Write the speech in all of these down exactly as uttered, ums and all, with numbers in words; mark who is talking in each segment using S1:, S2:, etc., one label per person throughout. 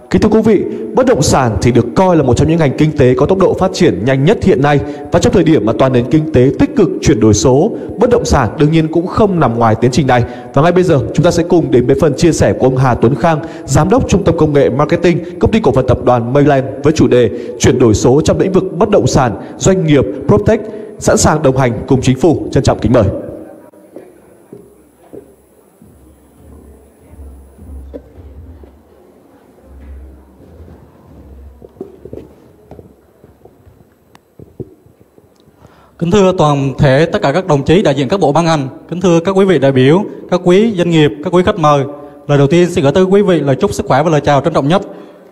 S1: Kính thưa quý vị, bất động sản thì được coi là một trong những ngành kinh tế có tốc độ phát triển nhanh nhất hiện nay, và trong thời điểm mà toàn nền kinh tế tích cực chuyển đổi số, bất động sản đương nhiên cũng không nằm ngoài tiến trình này. Và ngay bây giờ chúng ta sẽ cùng đến với phần chia sẻ của ông Hà Tuấn Khang, Giám đốc Trung tâm Công nghệ Marketing, Công ty Cổ phần Tập đoàn Mayland với chủ đề chuyển đổi số trong lĩnh vực bất động sản, doanh nghiệp PropTech, sẵn sàng đồng hành cùng chính phủ. Trân trọng kính mời.
S2: Kính thưa toàn thể tất cả các đồng chí đại diện các bộ ban ngành, kính thưa các quý vị đại biểu, các quý doanh nghiệp, các quý khách mời. Lời đầu tiên xin gửi tới quý vị lời chúc sức khỏe và lời chào trân trọng nhất.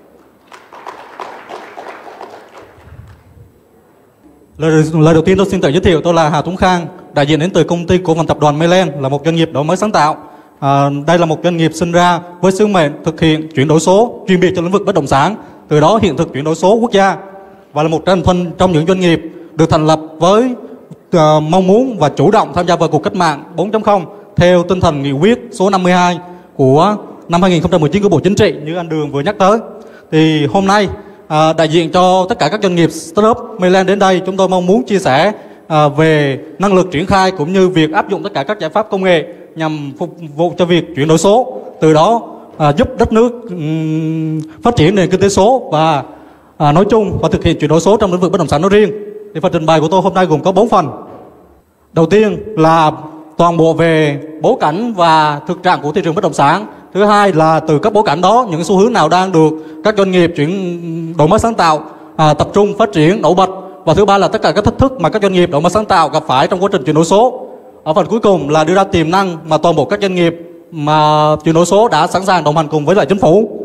S2: Lời, lời đầu tiên tôi xin tự giới thiệu, tôi là Hà Tuấn Khang, đại diện đến từ công ty cổ phần tập đoàn Mayland, là một doanh nghiệp đổi mới sáng tạo. À, đây là một doanh nghiệp sinh ra với sứ mệnh thực hiện chuyển đổi số chuyên biệt cho lĩnh vực bất động sản, từ đó hiện thực chuyển đổi số quốc gia, và là một thành phần trong những doanh nghiệp được thành lập với uh, mong muốn và chủ động tham gia vào cuộc cách mạng bốn chấm không theo tinh thần nghị quyết số năm mươi hai của năm hai nghìn không trăm mười chín của Bộ Chính trị như anh Đường vừa nhắc tới. Thì hôm nay uh, đại diện cho tất cả các doanh nghiệp startup Mayland đến đây, chúng tôi mong muốn chia sẻ uh, về năng lực triển khai cũng như việc áp dụng tất cả các giải pháp công nghệ nhằm phục vụ cho việc chuyển đổi số, từ đó uh, giúp đất nước um, phát triển nền kinh tế số và uh, nói chung và thực hiện chuyển đổi số trong lĩnh vực bất động sản nói riêng. Thì phần trình bày của tôi hôm nay gồm có bốn phần. Đầu tiên là toàn bộ về bối cảnh và thực trạng của thị trường bất động sản. Thứ hai là từ các bối cảnh đó, những xu hướng nào đang được các doanh nghiệp chuyển đổi mới sáng tạo à, tập trung phát triển nổi bật. Và thứ ba là tất cả các thách thức mà các doanh nghiệp đổi mới sáng tạo gặp phải trong quá trình chuyển đổi số. Ở phần cuối cùng là đưa ra tiềm năng mà toàn bộ các doanh nghiệp mà chuyển đổi số đã sẵn sàng đồng hành cùng với lại chính phủ.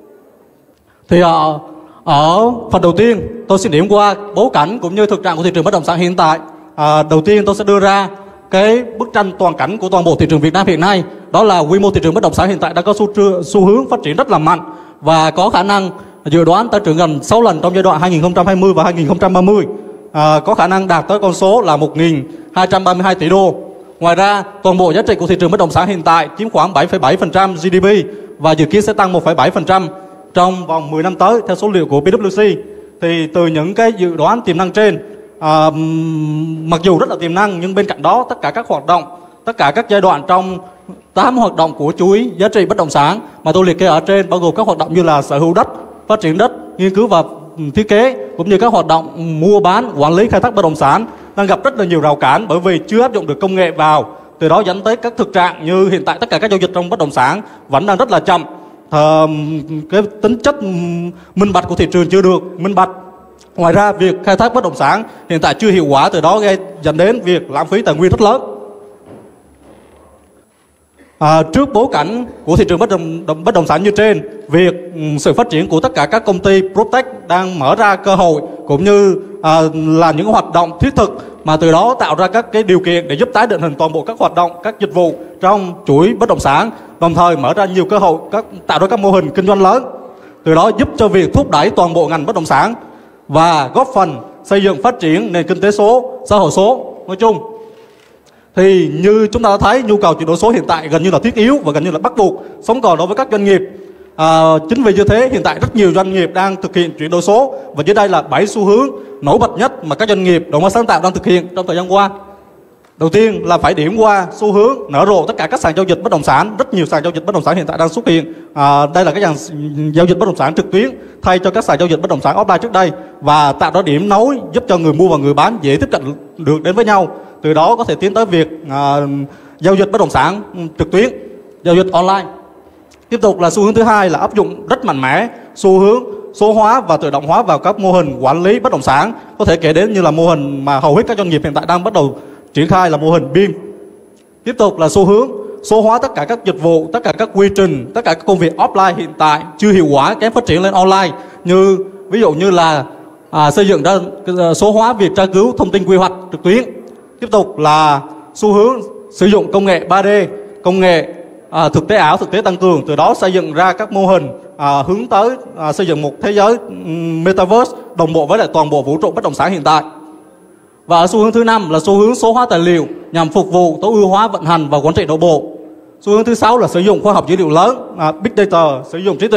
S2: Thì uh, ở phần đầu tiên tôi xin điểm qua bối cảnh cũng như thực trạng của thị trường bất động sản hiện tại. À, đầu tiên tôi sẽ đưa ra cái bức tranh toàn cảnh của toàn bộ thị trường Việt Nam hiện nay. Đó là quy mô thị trường bất động sản hiện tại đã có xu, xu hướng phát triển rất là mạnh và có khả năng dự đoán tăng trưởng gần sáu lần trong giai đoạn hai nghìn không trăm hai mươi và hai nghìn không trăm ba mươi. À, có khả năng đạt tới con số là một nghìn hai trăm ba mươi hai tỷ đô. Ngoài ra toàn bộ giá trị của thị trường bất động sản hiện tại chiếm khoảng bảy phẩy bảy phần trăm giê đê pê và dự kiến sẽ tăng một phẩy bảy phần trăm trong vòng mười năm tới theo số liệu của pê vê kép xê. Thì từ những cái dự đoán tiềm năng trên, à, mặc dù rất là tiềm năng, nhưng bên cạnh đó tất cả các hoạt động, tất cả các giai đoạn trong tám hoạt động của chuỗi giá trị bất động sản mà tôi liệt kê ở trên, bao gồm các hoạt động như là sở hữu đất, phát triển đất, nghiên cứu và thiết kế, cũng như các hoạt động mua bán, quản lý, khai thác bất động sản đang gặp rất là nhiều rào cản bởi vì chưa áp dụng được công nghệ vào, từ đó dẫn tới các thực trạng như hiện tại tất cả các giao dịch trong bất động sản vẫn đang rất là chậm. Uh, cái tính chất minh bạch của thị trường chưa được minh bạch. Ngoài ra việc khai thác bất động sản hiện tại chưa hiệu quả, từ đó gây dẫn đến việc lãng phí tài nguyên rất lớn. À, trước bối cảnh của thị trường bất động, bất động sản như trên, việc um, sự phát triển của tất cả các công ty PropTech đang mở ra cơ hội cũng như à, là những hoạt động thiết thực mà từ đó tạo ra các cái điều kiện để giúp tái định hình toàn bộ các hoạt động, các dịch vụ trong chuỗi bất động sản, đồng thời mở ra nhiều cơ hội, các, tạo ra các mô hình kinh doanh lớn, từ đó giúp cho việc thúc đẩy toàn bộ ngành bất động sản và góp phần xây dựng phát triển nền kinh tế số, xã hội số nói chung. Thì như chúng ta đã thấy, nhu cầu chuyển đổi số hiện tại gần như là thiết yếu và gần như là bắt buộc sống còn đối với các doanh nghiệp. À, chính vì như thế hiện tại rất nhiều doanh nghiệp đang thực hiện chuyển đổi số, và dưới đây là bảy xu hướng nổi bật nhất mà các doanh nghiệp đổi mới sáng tạo đang thực hiện trong thời gian qua. Đầu tiên là phải điểm qua xu hướng nở rộ tất cả các sàn giao dịch bất động sản. Rất nhiều sàn giao dịch bất động sản hiện tại đang xuất hiện. À, đây là các sàn giao dịch bất động sản trực tuyến thay cho các sàn giao dịch bất động sản offline trước đây, và tạo ra điểm nối giúp cho người mua và người bán dễ tiếp cận được đến với nhau, từ đó có thể tiến tới việc à, giao dịch bất động sản trực tuyến, giao dịch online. Tiếp tục là xu hướng thứ hai là áp dụng rất mạnh mẽ xu hướng số hóa và tự động hóa vào các mô hình quản lý bất động sản. Có thể kể đến như là mô hình mà hầu hết các doanh nghiệp hiện tại đang bắt đầu triển khai là mô hình bê i em. Tiếp tục là xu hướng số hóa tất cả các dịch vụ, tất cả các quy trình, tất cả các công việc offline hiện tại chưa hiệu quả, kém phát triển lên online, như ví dụ như là à, xây dựng ra số hóa việc tra cứu thông tin quy hoạch trực tuyến. Tiếp tục là xu hướng sử dụng công nghệ ba D, công nghệ à, thực tế ảo, thực tế tăng cường, từ đó xây dựng ra các mô hình à, hướng tới à, xây dựng một thế giới um, metaverse đồng bộ với lại toàn bộ vũ trụ bất động sản hiện tại. Và ở xu hướng thứ năm là xu hướng số hóa tài liệu nhằm phục vụ tối ưu hóa vận hành và quản trị nội bộ. Xu hướng thứ sáu là sử dụng khoa học dữ liệu lớn, à, Big Data, sử dụng trí tuệ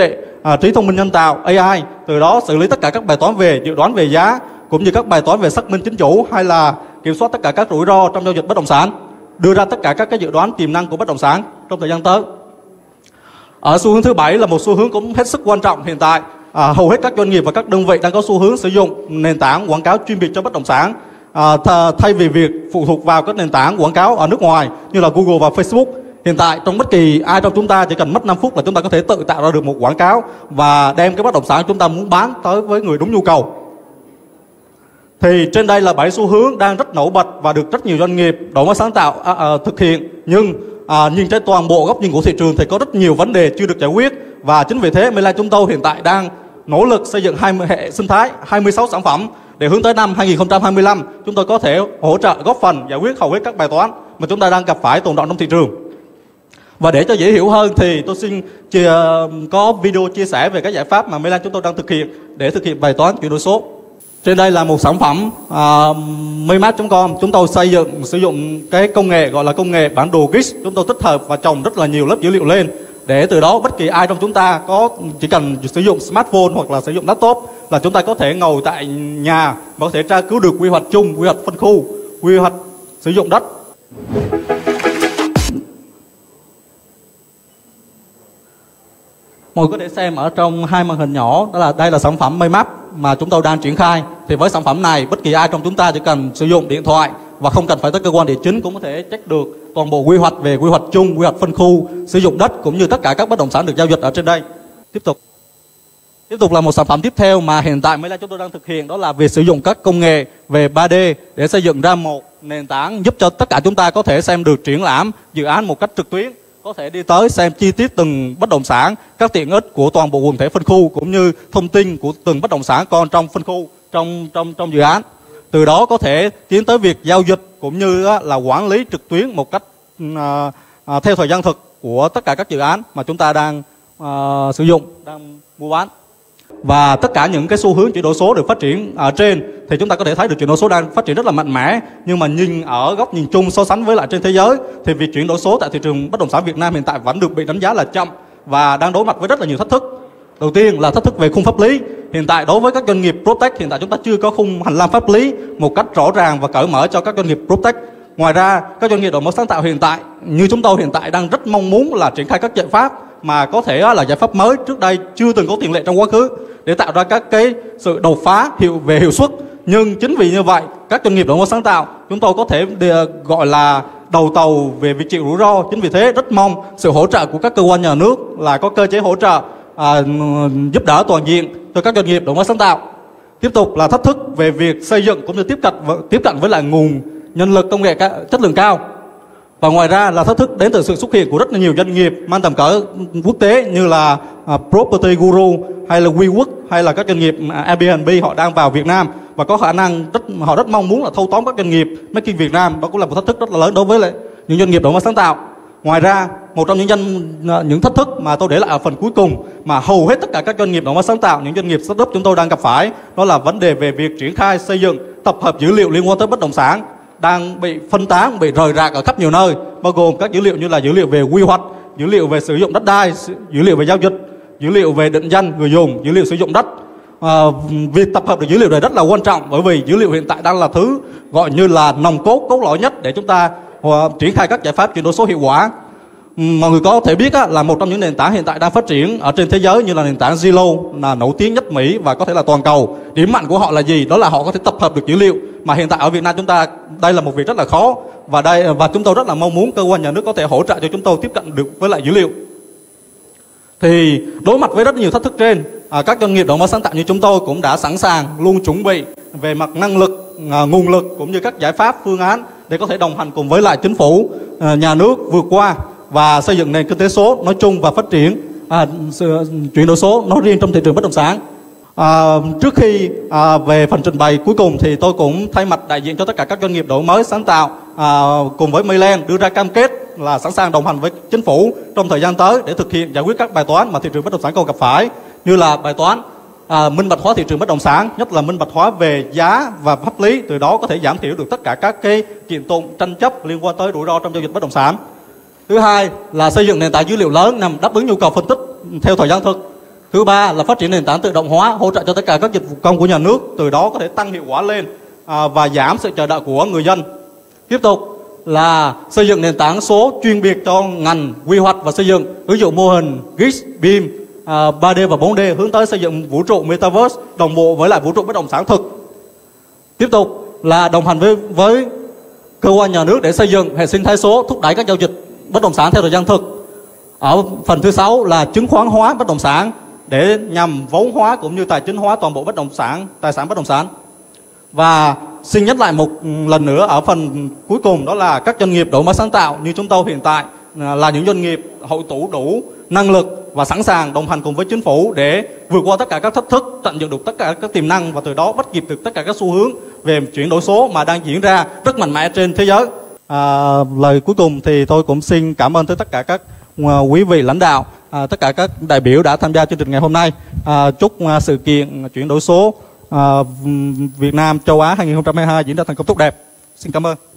S2: à, trí thông minh nhân tạo A I, từ đó xử lý tất cả các bài toán về dự đoán về giá cũng như các bài toán về xác minh chính chủ hay là kiểm soát tất cả các rủi ro trong giao dịch bất động sản, đưa ra tất cả các cái dự đoán tiềm năng của bất động sản trong thời gian tới. Ở xu hướng thứ bảy là một xu hướng cũng hết sức quan trọng hiện tại. À, hầu hết các doanh nghiệp và các đơn vị đang có xu hướng sử dụng nền tảng quảng cáo chuyên biệt cho bất động sản, à, th- thay vì việc phụ thuộc vào các nền tảng quảng cáo ở nước ngoài như là Google và Facebook. Hiện tại trong bất kỳ ai trong chúng ta chỉ cần mất năm phút là chúng ta có thể tự tạo ra được một quảng cáo và đem cái bất động sản chúng ta muốn bán tới với người đúng nhu cầu. Thì trên đây là bảy xu hướng đang rất nổi bật và được rất nhiều doanh nghiệp đổi mới sáng tạo à, à, thực hiện, nhưng à, nhìn trên toàn bộ góc nhìn của thị trường thì có rất nhiều vấn đề chưa được giải quyết, và chính vì thế Mayland chúng tôi hiện tại đang nỗ lực xây dựng hai mươi hệ sinh thái, hai mươi sáu sản phẩm để hướng tới năm hai nghìn không trăm hai mươi lăm chúng tôi có thể hỗ trợ góp phần giải quyết hầu hết các bài toán mà chúng ta đang gặp phải tồn đọng trong thị trường. Và để cho dễ hiểu hơn thì tôi xin chia, có video chia sẻ về các giải pháp mà Mayland chúng tôi đang thực hiện để thực hiện bài toán chuyển đổi số. Trên đây là một sản phẩm uh, maymap chấm com. Chúng tôi xây dựng sử dụng cái công nghệ gọi là công nghệ bản đồ giê i ích. Chúng tôi tích hợp và trồng rất là nhiều lớp dữ liệu lên, để từ đó bất kỳ ai trong chúng ta có chỉ cần sử dụng smartphone hoặc là sử dụng laptop là chúng ta có thể ngồi tại nhà và có thể tra cứu được quy hoạch chung, quy hoạch phân khu, quy hoạch sử dụng đất. Mọi người có thể xem ở trong hai màn hình nhỏ, đó là đây là sản phẩm Maymap mà chúng tôi đang triển khai. Thì với sản phẩm này, bất kỳ ai trong chúng ta chỉ cần sử dụng điện thoại và không cần phải tới cơ quan địa chính cũng có thể check được toàn bộ quy hoạch về quy hoạch chung, quy hoạch phân khu, sử dụng đất cũng như tất cả các bất động sản được giao dịch ở trên đây. Tiếp tục. Tiếp tục là một sản phẩm tiếp theo mà hiện tại Mayland chúng tôi đang thực hiện, đó là việc sử dụng các công nghệ về ba D để xây dựng ra một nền tảng giúp cho tất cả chúng ta có thể xem được triển lãm dự án một cách trực tuyến, có thể đi tới xem chi tiết từng bất động sản, các tiện ích của toàn bộ quần thể phân khu cũng như thông tin của từng bất động sản còn trong phân khu, trong trong trong dự án. Từ đó có thể tiến tới việc giao dịch cũng như là quản lý trực tuyến một cách à, à, theo thời gian thực của tất cả các dự án mà chúng ta đang à, sử dụng, đang mua bán. Và tất cả những cái xu hướng chuyển đổi số được phát triển ở trên thì chúng ta có thể thấy được chuyển đổi số đang phát triển rất là mạnh mẽ. Nhưng mà nhìn ở góc nhìn chung so sánh với lại trên thế giới thì việc chuyển đổi số tại thị trường bất động sản Việt Nam hiện tại vẫn được bị đánh giá là chậm và đang đối mặt với rất là nhiều thách thức. Đầu tiên là thách thức về khung pháp lý. Hiện tại đối với các doanh nghiệp PropTech, hiện tại chúng ta chưa có khung hành lang pháp lý một cách rõ ràng và cởi mở cho các doanh nghiệp PropTech. Ngoài ra, các doanh nghiệp đổi mới sáng tạo hiện tại như chúng tôi hiện tại đang rất mong muốn là triển khai các giải pháp mà có thể là giải pháp mới trước đây chưa từng có tiền lệ trong quá khứ để tạo ra các cái sự đột phá hiệu về hiệu suất. Nhưng chính vì như vậy, các doanh nghiệp đổi mới sáng tạo chúng tôi có thể gọi là đầu tàu về việc chịu rủi ro. Chính vì thế rất mong sự hỗ trợ của các cơ quan nhà nước là có cơ chế hỗ trợ à, giúp đỡ toàn diện cho các doanh nghiệp đổi mới sáng tạo. Tiếp tục là thách thức về việc xây dựng cũng như tiếp cận tiếp cận với lại nguồn nhân lực công nghệ chất lượng cao. Và ngoài ra là thách thức đến từ sự xuất hiện của rất là nhiều doanh nghiệp mang tầm cỡ quốc tế như là uh, Property Guru hay là WeWork hay là các doanh nghiệp uh, Airbnb, họ đang vào Việt Nam và có khả năng rất, họ rất mong muốn là thâu tóm các doanh nghiệp Making Việt Nam. Đó cũng là một thách thức rất là lớn đối với lại những doanh nghiệp đổi mới sáng tạo. Ngoài ra, một trong những doanh, những thách thức mà tôi để lại ở phần cuối cùng mà hầu hết tất cả các doanh nghiệp đổi mới sáng tạo, những doanh nghiệp startup chúng tôi đang gặp phải, đó là vấn đề về việc triển khai xây dựng tập hợp dữ liệu liên quan tới bất động sản đang bị phân tán, bị rời rạc ở khắp nhiều nơi, bao gồm các dữ liệu như là dữ liệu về quy hoạch, dữ liệu về sử dụng đất đai, dữ liệu về giao dịch, dữ liệu về định danh người dùng, dữ liệu sử dụng đất. À, việc tập hợp được dữ liệu này rất là quan trọng, bởi vì dữ liệu hiện tại đang là thứ gọi như là nòng cốt, cốt lõi nhất để chúng ta uh, triển khai các giải pháp chuyển đổi số hiệu quả. Mọi người có thể biết á, là một trong những nền tảng hiện tại đang phát triển ở trên thế giới như là nền tảng Zillow là nổi tiếng nhất Mỹ và có thể là toàn cầu. Điểm mạnh của họ là gì? Đó là họ có thể tập hợp được dữ liệu mà hiện tại ở Việt Nam chúng ta đây là một việc rất là khó, và đây và chúng tôi rất là mong muốn cơ quan nhà nước có thể hỗ trợ cho chúng tôi tiếp cận được với lại dữ liệu. Thì đối mặt với rất nhiều thách thức trên, à, các doanh nghiệp đổi mới sáng tạo như chúng tôi cũng đã sẵn sàng luôn chuẩn bị về mặt năng lực, à, nguồn lực cũng như các giải pháp phương án để có thể đồng hành cùng với lại chính phủ, à, nhà nước vượt qua và xây dựng nền kinh tế số nói chung và phát triển à, sự, chuyển đổi số nói riêng trong thị trường bất động sản. À, trước khi à, về phần trình bày cuối cùng thì tôi cũng thay mặt đại diện cho tất cả các doanh nghiệp đổi mới sáng tạo à, cùng với Mayland đưa ra cam kết là sẵn sàng đồng hành với chính phủ trong thời gian tới để thực hiện giải quyết các bài toán mà thị trường bất động sản còn gặp phải, như là bài toán à, minh bạch hóa thị trường bất động sản, nhất là minh bạch hóa về giá và pháp lý, từ đó có thể giảm thiểu được tất cả các cái kiện tụng tranh chấp liên quan tới rủi ro trong giao dịch bất động sản. Thứ hai là xây dựng nền tảng dữ liệu lớn nhằm đáp ứng nhu cầu phân tích theo thời gian thực. Thứ ba là phát triển nền tảng tự động hóa, hỗ trợ cho tất cả các dịch vụ công của nhà nước, từ đó có thể tăng hiệu quả lên à, và giảm sự chờ đợi của người dân. Tiếp tục là xây dựng nền tảng số chuyên biệt cho ngành quy hoạch và xây dựng, ứng dụng mô hình giê i ích, BIM, à, ba D và bốn D hướng tới xây dựng vũ trụ Metaverse đồng bộ với lại vũ trụ bất động sản thực. Tiếp tục là đồng hành với với cơ quan nhà nước để xây dựng hệ sinh thái số, thúc đẩy các giao dịch bất động sản theo thời gian thực. Ở phần thứ sáu là chứng khoán hóa bất động sản để nhằm vốn hóa cũng như tài chính hóa toàn bộ bất động sản, tài sản bất động sản. Và xin nhắc lại một lần nữa ở phần cuối cùng, đó là các doanh nghiệp đổi mới sáng tạo như chúng tôi hiện tại là những doanh nghiệp hội tụ đủ năng lực và sẵn sàng đồng hành cùng với chính phủ để vượt qua tất cả các thách thức, tận dụng được tất cả các tiềm năng và từ đó bắt kịp được tất cả các xu hướng về chuyển đổi số mà đang diễn ra rất mạnh mẽ trên thế giới. À, lời cuối cùng thì tôi cũng xin cảm ơn tới tất cả các quý vị lãnh đạo, à, tất cả các đại biểu đã tham gia chương trình ngày hôm nay. À, chúc à, sự kiện chuyển đổi số à, Việt Nam châu Á hai không hai hai diễn ra thành công tốt đẹp. Xin cảm ơn.